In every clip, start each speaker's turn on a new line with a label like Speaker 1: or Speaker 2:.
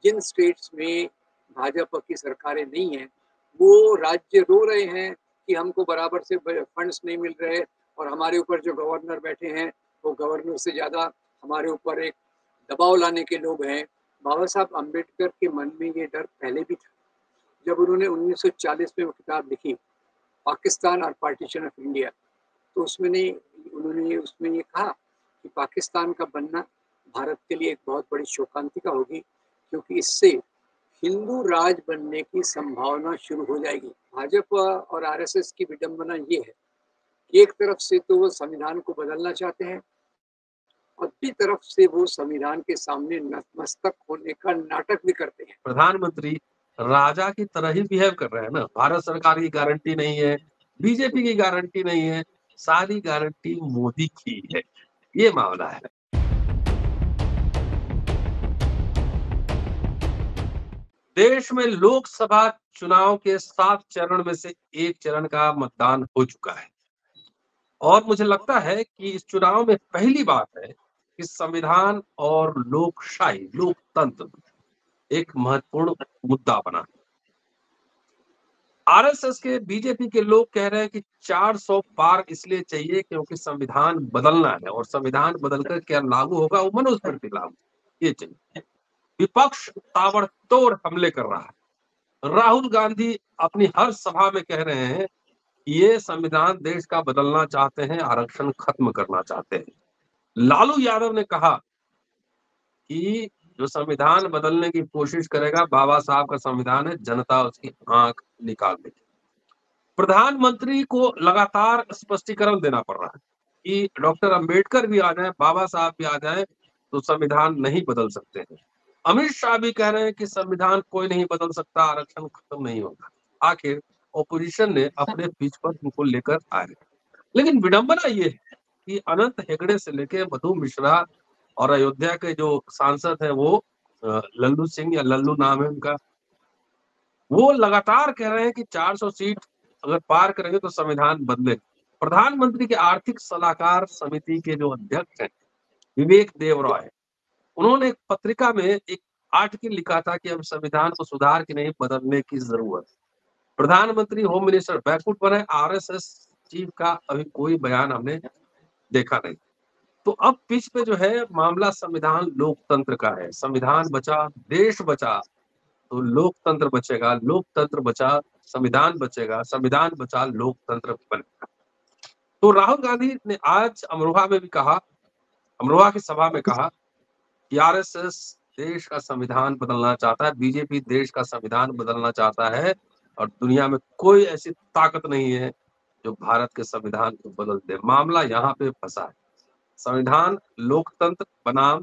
Speaker 1: जिन states में भाजपा की सरकारें नहीं हैं, वो राज्य रो रहे हैं कि हमको बराबर से फंड्स नहीं मिल रहे और हमारे ऊपर जो गवर्नर बैठे हैं, वो गवर्नर से ज़्यादा हमारे ऊपर एक दबाव लाने के लोग हैं। बाबा साहब अम्बेडकर के मन में ये डर पहले भी था। जब उन्होंने 1940 में वो किताब लिखी, पाकिस्तान और पार्टीशन ऑफ इंडिया, तो उन्होंने उसमें ये कहा कि पाकिस्तान का बनना भारत के लिए एक बहुत बड़ी शोकांतिका होगी, क्योंकि इससे हिंदू राज बनने की संभावना शुरू हो जाएगी। भाजपा और आरएसएस की विडंबना ये है कि एक तरफ से तो वो संविधान को बदलना चाहते हैं और दूसरी तरफ से वो संविधान के सामने नतमस्तक होने का नाटक भी करते हैं।
Speaker 2: प्रधानमंत्री राजा की तरह ही बिहेव कर रहे हैं ना। भारत सरकार की गारंटी नहीं है, बीजेपी की गारंटी नहीं है, सारी गारंटी मोदी की है। ये मामला है। देश में लोकसभा चुनाव के 7 चरण में से एक चरण का मतदान हो चुका है और मुझे लगता है कि इस चुनाव में पहली बात है कि संविधान और लोकशाही, लोकतंत्र एक महत्वपूर्ण मुद्दा बना। आरएसएस के, बीजेपी के लोग कह रहे हैं कि 400 पार इसलिए चाहिए क्योंकि संविधान बदलना है और संविधान बदलकर क्या लागू होगा वो मनुस्मृति लागू, ये चाहिए। विपक्ष ताबड़तोड़ हमले कर रहा है। राहुल गांधी अपनी हर सभा में कह रहे हैं कि ये संविधान देश का बदलना चाहते हैं, आरक्षण खत्म करना चाहते हैं। लालू यादव ने कहा कि जो संविधान बदलने की कोशिश करेगा, बाबा साहब का संविधान है, जनता उसकी आंख निकाल देगी। प्रधानमंत्री को लगातार स्पष्टीकरण देना पड़ रहा है कि डॉक्टर अंबेडकर भी आ जाए, बाबा साहब भी आ जाए तो संविधान नहीं बदल सकते हैं। अमित शाह भी कह रहे हैं कि संविधान कोई नहीं बदल सकता, आरक्षण खत्म नहीं होगा। आखिर ओपोजिशन ने अपने पिच पर उनको लेकर आए, लेकिन विडंबना ये है कि अनंत हेगड़े से लेके मधु मिश्रा और अयोध्या के जो सांसद है वो लल्लू सिंह या लल्लू नाम है उनका, वो लगातार कह रहे हैं कि 400 सीट अगर पार करेंगे तो संविधान बदलेगा। प्रधानमंत्री के आर्थिक सलाहकार समिति के जो अध्यक्ष हैं विवेक देव रॉय, उन्होंने एक पत्रिका में एक आर्टिकल लिखा था कि अब संविधान को सुधार के नहीं बदलने की जरूरत। प्रधानमंत्री होम मिनिस्टर बैकफुट पर है। आरएसएस चीफ का अभी कोई बयान हमने देखा नहीं। तो अब पिच पे जो है मामला संविधान लोकतंत्र का है। संविधान बचा देश बचा तो लोकतंत्र बचेगा, लोकतंत्र बचा संविधान बचेगा, संविधान बचा लोकतंत्र बनेगा। तो राहुल गांधी ने आज अमरोहा में भी कहा, अमरोहा की सभा में कहा कि आरएसएस देश का संविधान बदलना चाहता है, बीजेपी देश का संविधान बदलना चाहता है और दुनिया में कोई ऐसी ताकत नहीं है जो भारत के संविधान को बदल दे। मामला यहाँ पे फंसा है। संविधान लोकतंत्र बनाम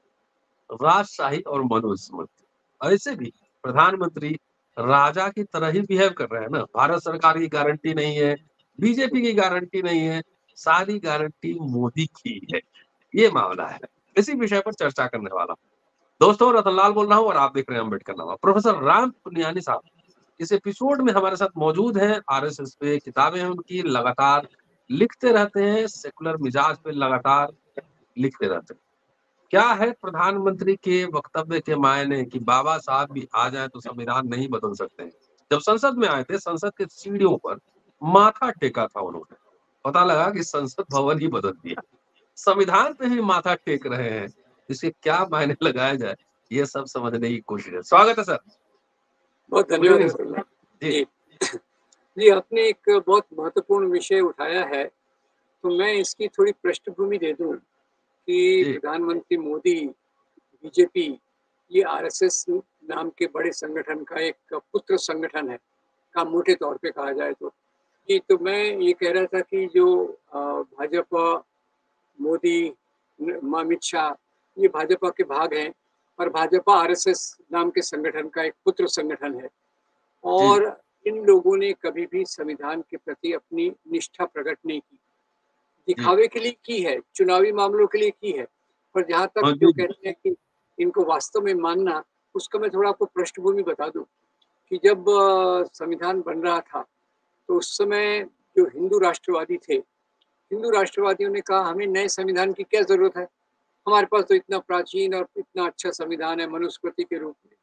Speaker 2: राजशाही और मनुस्मृति। ऐसे भी प्रधानमंत्री राजा की तरह ही बिहेव कर रहे हैं ना। भारत सरकार की गारंटी नहीं है, बीजेपी की गारंटी नहीं है, सारी गारंटी मोदी की है। ये मामला है। इसी विषय पर चर्चा करने वाला हूं। दोस्तों, रतनलाल बोल रहा हूँ और आप देख रहे हैं अम्बेडकर नामा। प्रोफेसर राम पुनियानी साहब इस एपिसोड में हमारे साथ मौजूद हैं। आरएसएस पे किताबें हैं उनकी, लगातार लिखते रहते हैं, सेकुलर मिजाज पे लगातार लिखते रहते हैं। क्या है प्रधानमंत्री के वक्तव्य के मायने कि बाबा साहब भी आ जाए तो संविधान नहीं बदल सकते हैं? जब संसद में आए थे, संसद के सीढ़ियों पर माथा टेका था उन्होंने, पता लगा कि संसद भवन ही बदल दिया। संविधान पे ही माथा टेक रहे हैं, इसके क्या मायने लगाया जाए, ये सब समझने की कोशिश है। स्वागत है सर।
Speaker 1: बहुत
Speaker 2: गुड इवनिंग
Speaker 1: धन्यवाद
Speaker 2: सर। जी
Speaker 1: जी, आपने एक बहुत महत्वपूर्ण विषय उठाया है, तो मैं इसकी थोड़ी पृष्ठभूमि दे दूं कि
Speaker 2: जी
Speaker 1: प्रधानमंत्री मोदी, बीजेपी, ये आरएसएस नाम के बड़े संगठन का एक पुत्र संगठन है, का मोटे तौर पे कहा जाए तो। जी, तो मैं ये कह रहा था कि जो भाजपा, मोदी, अमित शाह, ये भाजपा के भाग हैं और भाजपा आरएसएस नाम के संगठन का एक पुत्र संगठन है
Speaker 2: जी
Speaker 1: और इन लोगों ने कभी भी संविधान के प्रति अपनी निष्ठा प्रकट नहीं की।
Speaker 2: जी
Speaker 1: दिखावे के लिए की है, चुनावी मामलों के लिए की है, पर जहाँ तक
Speaker 2: हाँ
Speaker 1: जो
Speaker 2: जी
Speaker 1: कहते हैं कि इनको वास्तव में मानना, उसका मैं थोड़ा आपको पृष्ठभूमि बता दूं कि जब संविधान बन रहा था, तो उस समय जो हिंदू राष्ट्रवादी थे, हिंदू राष्ट्रवादियों ने कहा हमें नए संविधान की क्या जरूरत है, हमारे पास तो इतना प्राचीन और इतना अच्छा संविधान है मनुस्मृति के रूप में।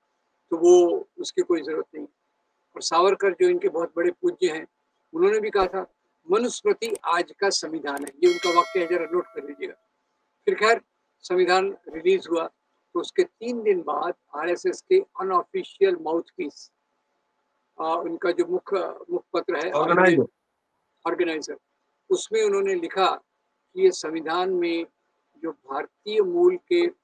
Speaker 1: तो वो उसकी कोई जरूरत नहीं। और सावरकर जो इनके बहुत बड़े पूज्य हैं, उन्होंने भी कहा था मनुस्मृति आज का संविधान है, ये उनका वाक्य है, जरा नोट कर लीजिएगा। फिर खैर संविधान रिलीज हुआ, तो उसके 3 दिन बाद आरएसएस के अनऑफिशियल माउथपीस, उनका जो मुखपत्र है ऑर्गेनाइजर, उसमें उन्होंने लिखा कि ये संविधान में जो भारतीय मूल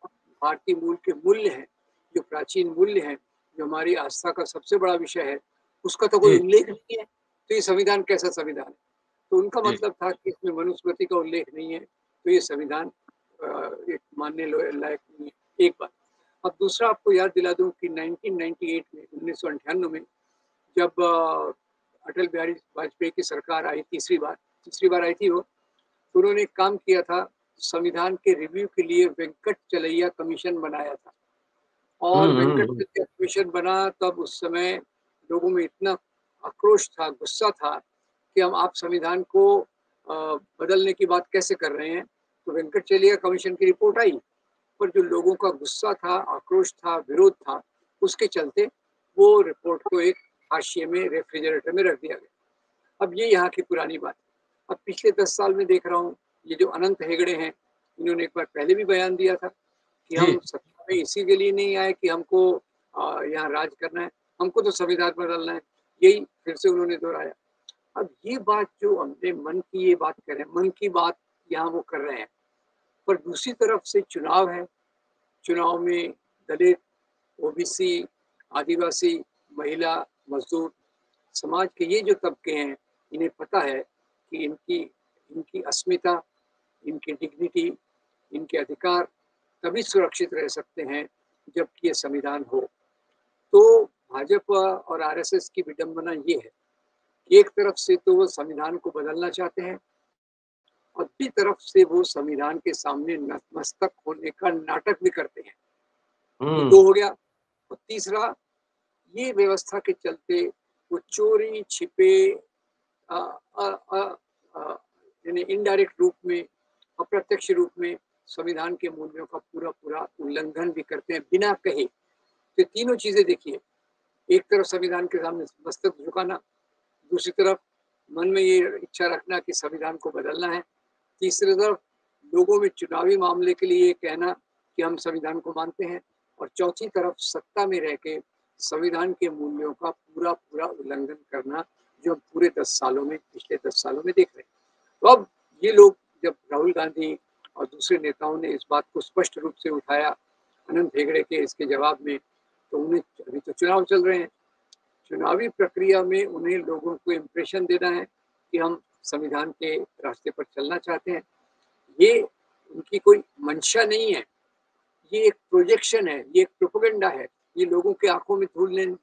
Speaker 1: के मूल्य हैं, जो प्राचीन मूल्य हैं, जो हमारी आस्था का सबसे बड़ा विषय है, उसका तो कोई उल्लेख नहीं है, तो ये संविधान कैसा संविधान है। तो उनका मतलब था कि इसमें मनुस्मृति का उल्लेख नहीं है, तो ये संविधान एक मानने लायक नहीं है। एक बात। अब दूसरा आपको याद दिला दूं कि 1998 में 1998 में जब अटल बिहारी वाजपेयी की सरकार आई, तीसरी बार आई थी वो, तो उन्होंने काम किया था, संविधान के रिव्यू के लिए वेंकट चलैया कमीशन बनाया था। और वेंकट चलैया कमीशन बना तब उस समय लोगों में इतना आक्रोश था, गुस्सा था कि आप संविधान को बदलने की बात कैसे कर रहे हैं। तो वेंकट चलैया कमीशन की रिपोर्ट आई, पर जो लोगों का गुस्सा था, आक्रोश था, विरोध था, उसके चलते वो रिपोर्ट को एक हाशिए में, रेफ्रिजरेटर में रख दिया गया। अब ये यहाँ की पुरानी बात है। अब पिछले 10 साल में देख रहा हूँ, ये जो अनंत हेगड़े हैं, इन्होंने एक बार पहले भी बयान दिया था कि हम सत्ता में इसी के लिए नहीं आए कि हमको यहाँ राज करना है, हमको तो संविधान बदलना है, यही फिर से उन्होंने दोहराया। अब ये बात जो हमने मन की ये बात कर रहे हैं, मन की बात यहाँ वो कर रहे हैं, पर दूसरी तरफ से चुनाव है, चुनाव में दलित, ओबीसी, आदिवासी, महिला, मजदूर समाज के ये जो तबके हैं, इन्हें पता है कि इनकी अस्मिता, इनकी डिग्निटी, इनके अधिकार तभी सुरक्षित रह सकते हैं जबकि ये संविधान हो। तो भाजपा और आरएसएस की विडंबना ये है कि एक तरफ से तो वो संविधान को बदलना चाहते हैं और दूसरी तरफ से वो संविधान के सामने नतमस्तक होने का नाटक भी करते हैं। ये दो हो गया। और तीसरा, ये व्यवस्था के चलते वो चोरी छिपे यानी इनडायरेक्ट रूप में, अप्रत्यक्ष रूप में संविधान के मूल्यों का पूरा उल्लंघन भी करते हैं बिना कहे। तो तीनों चीजें देखिए, एक तरफ संविधान के सामने मस्तक झुकाना, दूसरी तरफ मन में ये इच्छा रखना कि संविधान को बदलना है, तीसरी तरफ लोगों में चुनावी मामले के लिए ये कहना कि हम संविधान को मानते हैं, और चौथी तरफ सत्ता में रह के संविधान के मूल्यों का पूरा उल्लंघन करना, जो पूरे पिछले 10 सालों में देख रहे हैं। तो अब ये लोग, जब राहुल गांधी और दूसरे नेताओं ने इस बात को स्पष्ट रूप से उठाया अनंत हेगड़े के इसके जवाब में, तो उन्हें, अभी तो चुनाव चल रहे हैं, चुनावी प्रक्रिया में उन्हें लोगों को इम्प्रेशन देना है कि हम संविधान के रास्ते पर चलना चाहते हैं। ये उनकी कोई मंशा नहीं है, ये एक प्रोजेक्शन है, ये एक प्रोपेगेंडा है, ये लोगों के आंखों में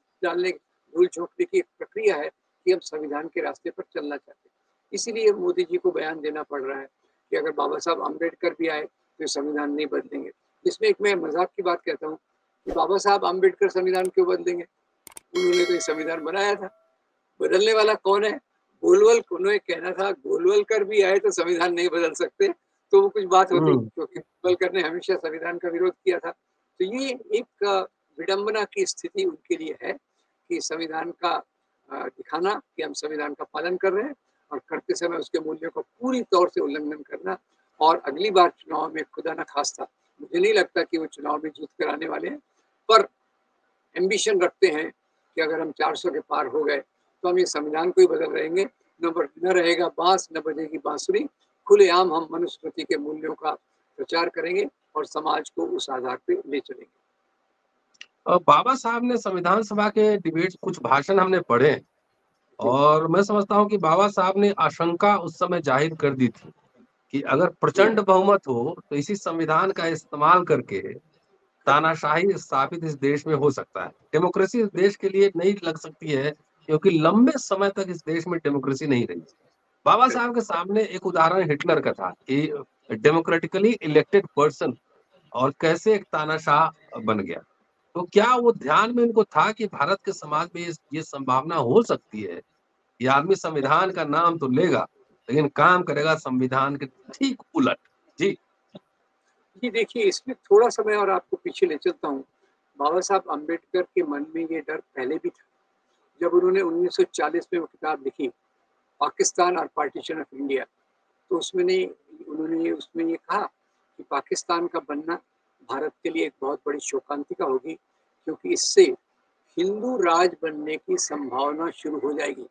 Speaker 1: धूल झोंकने की एक प्रक्रिया है कि हम संविधान के रास्ते पर चलना चाहते हैं। इसीलिए मोदी जी को बयान देना पड़ रहा है कि अगर बाबा साहब अम्बेडकर भी आए तो संविधान नहीं बदलेंगे। इसमें एक मैं मजाक की बात कहता हूँ कि बाबा साहब अम्बेडकर संविधान क्यों बदलेंगे, उन्होंने तो संविधान बनाया था, बदलने वाला कौन है? उन्होंने कहना था गोलवलकर भी आए तो संविधान नहीं बदल सकते, तो वो कुछ बात होती, क्योंकि गोलवलकर ने हमेशा संविधान का विरोध किया था। तो ये एक विडंबना की स्थिति उनके लिए है कि संविधान का दिखाना कि हम संविधान का पालन कर रहे हैं और करते समय उसके मूल्यों का पूरी तौर से उल्लंघन करना। और अगली बार चुनाव में खुदा न खास्ता, मुझे नहीं लगता कि वो चुनाव में जीत कर आने वाले हैं, पर एम्बिशन रखते हैं कि अगर हम 400 के पार हो गए तो हम ये संविधान को ही बदल रहेंगे, न रहेगा बांस, न बजेगी बांसुरी, खुलेआम हम मनुस्मृति के मूल्यों का प्रचार करेंगे और समाज को उस आधार पे ले चलेंगे।
Speaker 2: बाबा साहब ने संविधान सभा के डिबेट, कुछ भाषण हमने पढ़े, और मैं समझता हूं कि बाबा साहब ने आशंका उस समय जाहिर कर दी थी कि अगर प्रचंड बहुमत हो तो इसी संविधान का इस्तेमाल करके तानाशाही स्थापित इस देश में हो सकता है। डेमोक्रेसी इस देश के लिए नहीं लग सकती है, क्योंकि लंबे समय तक इस देश में डेमोक्रेसी नहीं रही। बाबा साहब के सामने एक उदाहरण हिटलर का था कि डेमोक्रेटिकली इलेक्टेड पर्सन और कैसे एक तानाशाह बन गया। तो क्या वो ध्यान में उनको था कि भारत के समाज में ये संभावना हो सकती है, ये आदमी संविधान का नाम तो लेगा लेकिन काम करेगा संविधान के ठीक उलट? जी
Speaker 1: देखिए, इसमें थोड़ा सा मैं और आपको पीछे ले चलता हूँ। बाबा साहब अम्बेडकर के मन में ये डर पहले भी था। जब उन्होंने 1940 में वो किताब लिखी, पाकिस्तान और पार्टीशन ऑफ इंडिया, तो उन्होंने उसमें ये कहा कि पाकिस्तान का बनना भारत के लिए एक बहुत बड़ी शोकांतिका होगी, क्योंकि इससे हिंदू राज बनने की संभावना शुरू हो जाएगी।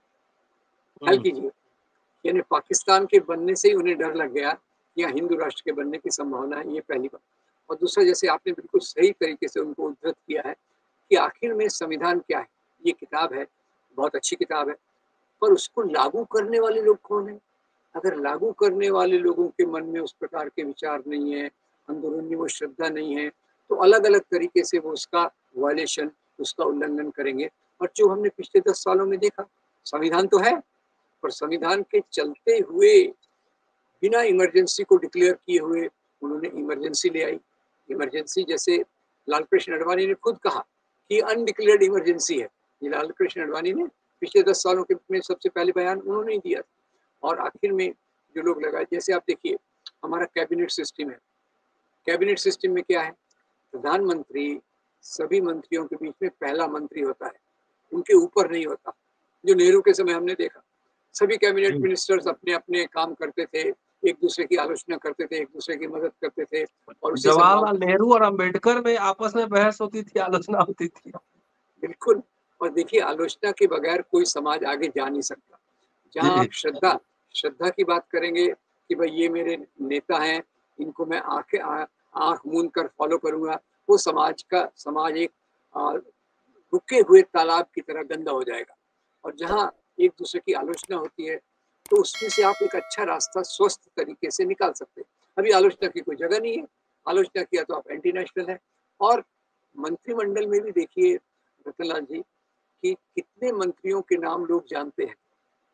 Speaker 1: ख्याल कीजिए, यानी पाकिस्तान के बनने से ही उन्हें डर लग गया कि यहाँ हिंदू राष्ट्र के बनने की संभावना है, ये पहली बात। और दूसरा, जैसे आपने बिल्कुल सही तरीके से उनको उद्धृत किया है कि आखिर में संविधान क्या है। ये किताब है, बहुत अच्छी किताब है, पर उसको लागू करने वाले लोग कौन है? अगर लागू करने वाले लोगों के मन में उस प्रकार के विचार नहीं है, अंदरूनी वो श्रद्धा नहीं है, तो अलग अलग तरीके से वो उसका वायलेशन, उसका उल्लंघन करेंगे। और जो हमने पिछले 10 सालों में देखा, संविधान तो है, पर संविधान के चलते हुए बिना इमरजेंसी को डिक्लेयर किए हुए उन्होंने इमरजेंसी ले आई। इमरजेंसी, जैसे लालकृष्ण आडवाणी ने खुद कहा कि अनडिक्लेयर्ड इमरजेंसी है। ये लालकृष्ण आडवाणी ने पिछले 10 सालों के में सबसे पहले बयान उन्होंने ही दिया था। और आखिर में जो लोग लगाए, जैसे आप देखिए हमारा कैबिनेट सिस्टम है। कैबिनेट सिस्टम में क्या है? प्रधानमंत्री सभी मंत्रियों के बीच में पहला मंत्री होता है, उनके ऊपर नहीं होता। जो नेहरू के समय हमने देखा, सभी कैबिनेट मिनिस्टर्स अपने अपने काम करते थे, एक दूसरे की आलोचना करते थे, एक दूसरे की मदद करते थे, और उसी
Speaker 2: जवाहरलाल नेहरू और अंबेडकर में आपस में बहस होती थी, आलोचना होती थी।
Speaker 1: बिल्कुल। और देखिए, आलोचना के बगैर कोई समाज आगे जा नहीं सकता। जहाँ आप श्रद्धा की बात करेंगे कि भाई ये मेरे नेता हैं, इनको मैं आंख मूंद कर फॉलो करूंगा, वो समाज एक रुके हुए तालाब की तरह गंदा हो जाएगा। और जहाँ एक दूसरे की आलोचना होती है, तो उसमें से आप एक अच्छा रास्ता स्वस्थ तरीके से निकाल सकते हैं। अभी आलोचना की कोई जगह नहीं है, आलोचना किया तो आप एंटी नेशनल है। और मंत्रिमंडल में भी देखिए रतनलाल जी, कि कितने मंत्रियों के नाम लोग जानते हैं,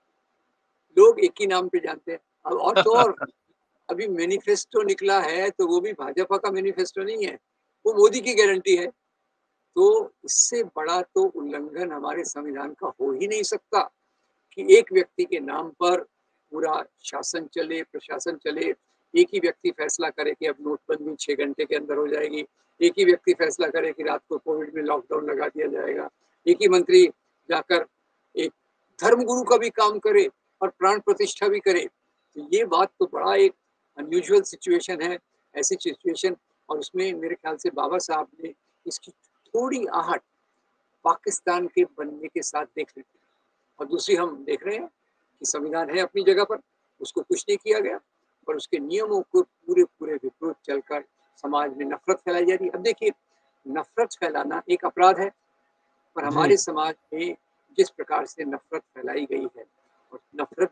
Speaker 1: लोग एक ही नाम पे जानते हैं। अब और तो और, अभी मैनिफेस्टो निकला है, तो वो भी भाजपा का मैनिफेस्टो नहीं है, वो मोदी की गारंटी है। तो इससे बड़ा तो उल्लंघन हमारे संविधान का हो ही नहीं सकता कि एक व्यक्ति के नाम पर पूरा शासन चले, प्रशासन चले। एक ही व्यक्ति फैसला करे कि अब नोटबंदी 6 घंटे के अंदर हो जाएगी, एक ही व्यक्ति फैसला करे कि रात को कोविड में लॉकडाउन लगा दिया जाएगा, एक ही मंत्री जाकर एक धर्मगुरु का भी काम करे और प्राण प्रतिष्ठा भी करे। तो ये बात तो बड़ा एक अनयूजुअल सिचुएशन है, ऐसी सिचुएशन। और उसमें मेरे ख्याल से बाबा साहब ने इसकी थोड़ी आहट पाकिस्तान के बनने के साथ देख ली थी। और दूसरी, हम देख रहे हैं कि संविधान है अपनी जगह पर, उसको कुछ नहीं किया गया, पर उसके नियमों को पूरे पूरे विपरीत चलकर समाज में नफरत फैलाई जा रही है। अब देखिए, नफरत फैलाना एक अपराध है, पर हमारे समाज में जिस प्रकार से नफरत फैलाई गई है, और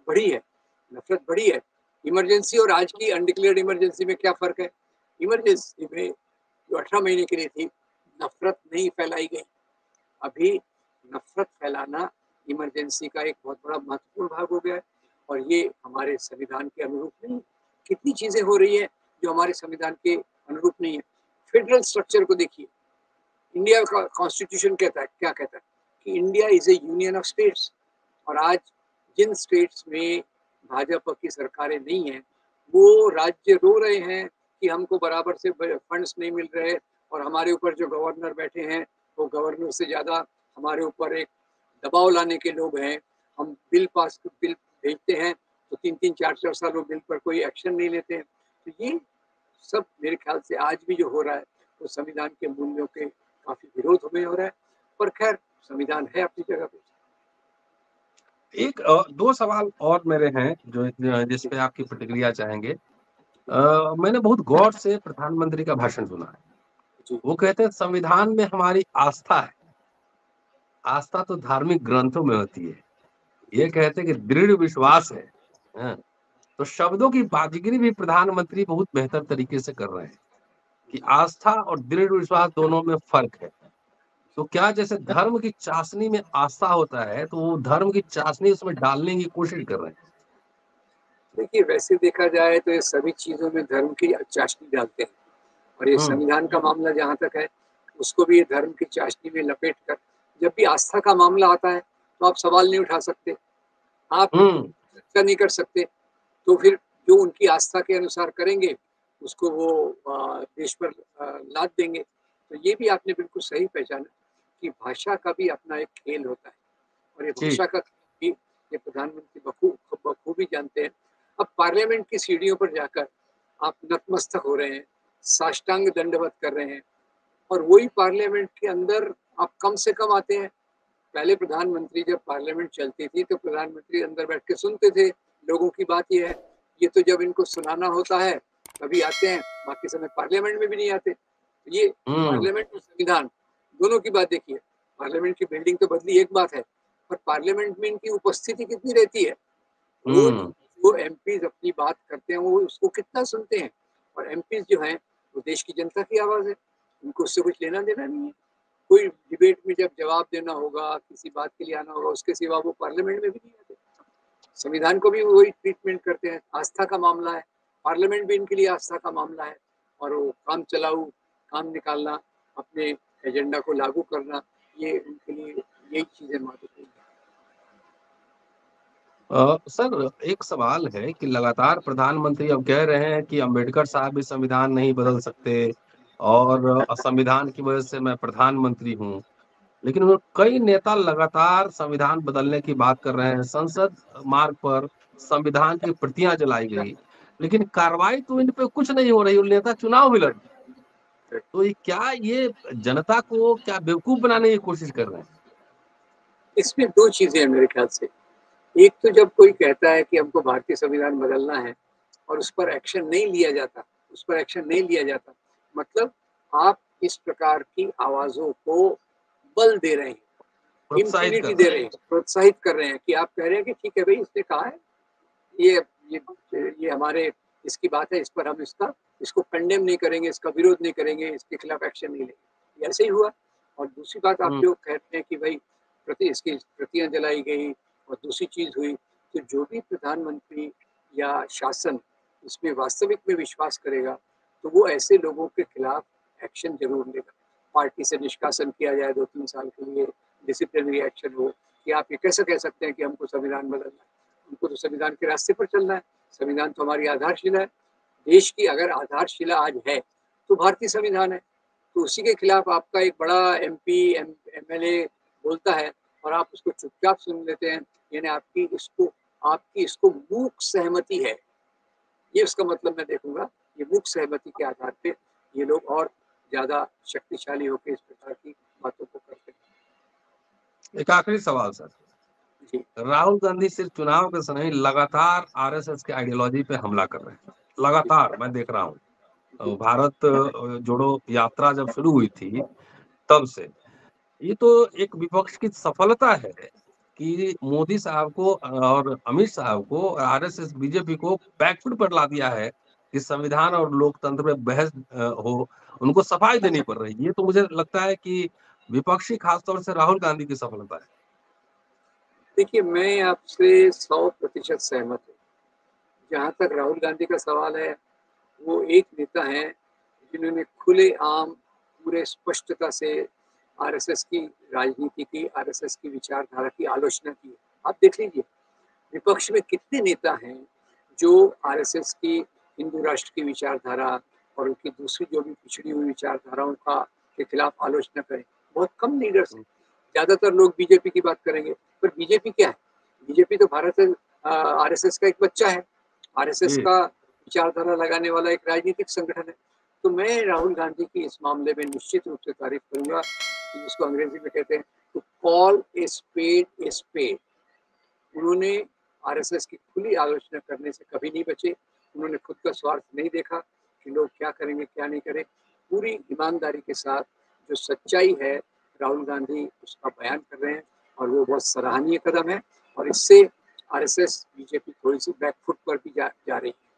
Speaker 1: नफरत बढ़ी है। इमरजेंसी और आज की अनडिक्लेयर्ड इमरजेंसी में क्या फर्क है? इमरजेंसी में जो 18 महीने के लिए थी, नफरत नहीं फैलाई गई। अभी नफरत फैलाना इमरजेंसी का एक बहुत बड़ा महत्वपूर्ण भाग हो गया है, और ये हमारे संविधान के अनुरूप नहीं। कितनी चीजें हो रही है जो हमारे संविधान के अनुरूप नहीं है। फेडरल स्ट्रक्चर को देखिए, इंडिया का कॉन्स्टिट्यूशन कहता है, क्या कहता है कि India is a union of states. और आज जिन स्टेट्स में भाजपा की सरकारें नहीं है, वो राज्य रो रहे हैं कि हमको बराबर से फंड्स नहीं मिल रहे, और हमारे ऊपर जो गवर्नर बैठे हैं, वो गवर्नर से ज़्यादा हमारे ऊपर एक दबाव लाने के लोग हैं। हम बिल भेजते हैं, तो 3-3, 4-4 साल वो बिल पर कोई एक्शन नहीं लेते हैं। तो ये सब मेरे ख्याल से आज भी जो हो रहा है, वो संविधान के मूल्यों के काफ़ी विरोध में हो रहा है। पर खैर, संविधान है अपनी जगह पे।
Speaker 2: एक 2 सवाल और मेरे हैं जो जिस पे आपकी प्रतिक्रिया चाहेंगे। मैंने बहुत गौर से प्रधानमंत्री का भाषण सुना है। वो कहते हैं संविधान में हमारी आस्था है। आस्था तो धार्मिक ग्रंथों में होती है। ये कहते हैं कि दृढ़ विश्वास है। हाँ, तो शब्दों की बाजीगरी भी प्रधानमंत्री बहुत बेहतर तरीके से कर रहे हैं कि आस्था और दृढ़ विश्वास दोनों में फर्क है। तो क्या जैसे धर्म की चाशनी में आस्था होता है, तो वो धर्म की चाशनी उसमें डालने की कोशिश कर रहे हैं?
Speaker 1: देखिए, वैसे देखा जाए तो ये सभी चीज़ों में धर्म की चाशनी डालते हैं, और ये संविधान का मामला जहाँ तक है, उसको भी ये धर्म की चाशनी में लपेट कर, जब भी आस्था का मामला आता है, तो आप सवाल नहीं उठा सकते, आप चर्चा नहीं कर सकते। तो फिर जो उनकी आस्था के अनुसार करेंगे, उसको वो देश पर लाद देंगे। तो ये भी आपने बिल्कुल सही पहचाना कि भाषा का भी अपना एक खेल होता है, और ये
Speaker 2: जी।
Speaker 1: भाषा का भी ये प्रधानमंत्री बखूबी जानते हैं। अब पार्लियामेंट की सीढ़ियों पर जाकर आप नतमस्तक हो रहे हैं, साष्टांग दंडवत कर रहे हैं, और वही पार्लियामेंट के अंदर आप कम से कम आते हैं। पहले प्रधानमंत्री जब पार्लियामेंट चलती थी तो प्रधानमंत्री अंदर बैठ के सुनते थे, लोगों की बात ये है। ये तो जब इनको सुनाना होता है तभी आते हैं, बाकी समय पार्लियामेंट में भी नहीं आते। ये
Speaker 2: हम्म।
Speaker 1: पार्लियामेंट और संविधान दोनों की बात देखिए। पार्लियामेंट की बिल्डिंग तो बदली एक बात है, पर पार्लियामेंट में इनकी उपस्थिति कितनी रहती है। वो
Speaker 2: हम्म।
Speaker 1: जो एमपीज अपनी बात करते हैं वो उसको कितना सुनते हैं, और एमपीज जो हैं वो देश की जनता की आवाज है, उनको उससे कुछ लेना देना नहीं है। कोई डिबेट में जब जवाब देना होगा, किसी बात के लिए आना होगा, उसके सिवा वो पार्लियामेंट में भी नहीं आते। संविधान को भी वही ट्रीटमेंट करते हैं, आस्था का मामला है, पार्लियामेंट भी इनके लिए आस्था का मामला है, और वो काम चलाऊ काम निकालना, अपने एजेंडा को लागू करना, ये उनके लिए यही चीजें महत्वपूर्ण है।
Speaker 2: सर, एक सवाल है कि लगातार प्रधानमंत्री अब कह रहे हैं कि अंबेडकर साहब भी संविधान नहीं बदल सकते और संविधान की वजह से मैं प्रधानमंत्री हूँ, लेकिन वो कई नेता लगातार संविधान बदलने की बात कर रहे हैं। संसद मार्ग पर संविधान की प्रतियां जलाई गई, लेकिन कार्रवाई तो इन पे कुछ नहीं हो रही और नेता चुनाव भी लड़ रहे हैं। तो ये जनता को क्या बेवकूफ बनाने की कोशिश कर रहे हैं?
Speaker 1: इसमें दो चीजें हैं मेरे ख्याल से। एक तो जब कोई कहता है कि हमको भारतीय संविधान बदलना है और उस पर एक्शन नहीं लिया जाता, मतलब आप इस प्रकार की आवाजों को बल दे रहे हैं,
Speaker 2: प्रोत्साहित
Speaker 1: इम्यूनिटी
Speaker 2: कर
Speaker 1: दे
Speaker 2: रहे
Speaker 1: रहे हैं, प्रोत्साहित कर रहे हैं, कि आप कह रहे हैं कि ठीक है भाई, इसने कहा है, ये ये ये हमारे इसकी बात है, इस पर हम इसको कंडेम नहीं करेंगे, इसका विरोध नहीं करेंगे, इसके खिलाफ एक्शन नहीं लेंगे। ऐसे ही हुआ। और दूसरी बात, आप
Speaker 2: हैं।
Speaker 1: जो कहते हैं कि भाई इसकी प्रतियां जलाई गई और दूसरी चीज हुई, तो जो भी प्रधानमंत्री या शासन इसमें वास्तविक में विश्वास करेगा, तो वो ऐसे लोगों के खिलाफ एक्शन जरूर लेगा। पार्टी से निष्कासन किया जाए 2-3 साल के लिए, डिसिप्लिनरी एक्शन हो, कि आप ये कैसे कह सकते हैं कि हमको संविधान बदलना है। उनको तो संविधान के रास्ते पर चलना है। संविधान तो हमारी आधारशिला है। देश की अगर आधारशिला आज है तो भारतीय संविधान है। तो उसी के खिलाफ आपका एक बड़ा एमपी एमएलए बोलता है और आप उसको चुपचाप सुन लेते हैं, यानी आपकी इसको मूक सहमति है। ये उसका मतलब मैं देखूंगा। ये मूक सहमति के आधार पे ये लोग और ज्यादा शक्तिशाली होकर इस प्रकार की बातों को करते हैं।
Speaker 2: एक आखिरी सवाल सर,
Speaker 1: जी।
Speaker 2: राहुल गांधी सिर्फ चुनाव के समय लगातार आरएसएस के आइडियोलॉजी पे हमला कर रहे हैं, लगातार मैं देख रहा हूँ। भारत जोड़ो यात्रा जब शुरू हुई थी तब से ये तो एक विपक्ष की सफलता है कि मोदी साहब को और अमित साहब को और आरएसएस बीजेपी को बैकफुट पर ला दिया है कि संविधान और लोकतंत्र में बहस हो, उनको सफाई देनी पड़ रही है। ये तो मुझे लगता है कि विपक्षी खासतौर से राहुल गांधी की सफलता है।
Speaker 1: देखिए, मैं आपसे 100% सहमत हूँ। जहाँ तक राहुल गांधी का सवाल है, वो एक नेता हैं जिन्होंने खुलेआम पूरे स्पष्टता से आरएसएस की राजनीति की, आरएसएस की विचारधारा की आलोचना की है। आप देख लीजिए, विपक्ष में कितने नेता हैं जो आरएसएस की, हिंदू राष्ट्र की विचारधारा और उनकी दूसरी जो भी पिछड़ी हुई विचारधाराओं का के खिलाफ आलोचना करें। बहुत कम लीडर्स हैं। ज्यादातर लोग बीजेपी की बात करेंगे, पर बीजेपी क्या है? बीजेपी तो भारत आरएसएस का एक बच्चा है। आरएसएस
Speaker 2: जी।
Speaker 1: का विचारधारा लगाने वाला एक राजनीतिक संगठन है। तो मैं राहुल गांधी की इस मामले में निश्चित रूप से तारीफ करूंगा, कि जिसको अंग्रेजी में कहते हैं टू कॉल ए स्पेड। उन्होंने आरएसएस की खुली आलोचना करने से कभी नहीं बचे। उन्होंने खुद का स्वार्थ नहीं देखा कि लोग क्या करेंगे क्या नहीं करें। पूरी ईमानदारी के साथ जो सच्चाई है, राहुल गांधी उसका बयान कर रहे हैं, और वो बहुत सराहनीय कदम है। और इससे आरएसएस बीजेपी थोड़ी सी बैकफुट पर भी जा रही है।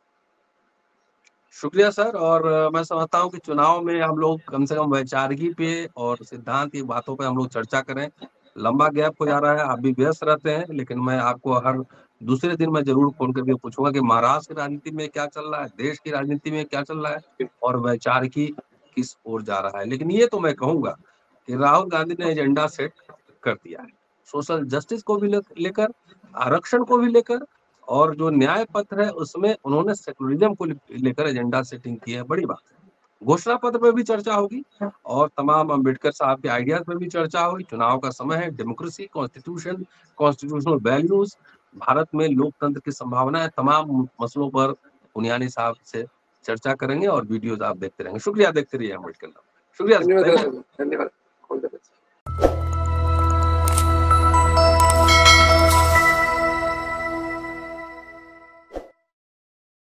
Speaker 2: शुक्रिया सर। और मैं समझता हूँ कि चुनाव में हम लोग कम से कम वैचारिकी पे और सिद्धांत की बातों पे हम लोग चर्चा करें। लंबा गैप हो जा रहा है, आप भी व्यस्त रहते हैं, लेकिन मैं आपको हर दूसरे दिन मैं जरूर फोन करके पूछूंगा कि महाराष्ट्र की राजनीति में क्या चल रहा है, देश की राजनीति में क्या चल रहा है और वैचारिकी किस ओर जा रहा है। लेकिन ये तो मैं कहूंगा कि राहुल गांधी ने एजेंडा सेट कर दिया है, सोशल जस्टिस को भी लेकर, आरक्षण को भी लेकर, और जो न्याय पत्र है उसमें उन्होंने सेकुलरिज्म को लेकर एजेंडा सेटिंग की है। बड़ी बात है। घोषणा पत्र पर भी चर्चा होगी और तमाम अम्बेडकर साहब के आइडियाज पर भी चर्चा होगी। चुनाव का समय है, democracy, constitution, constitutional values, Bharat में लोकतंत्र की संभावना है, तमाम मसलों पर पुनियानी साहब से चर्चा करेंगे और वीडियोज आप देखते रहेंगे। शुक्रिया, देखते रहिए अम्बेडकर। शुक्रिया,
Speaker 1: धन्यवाद।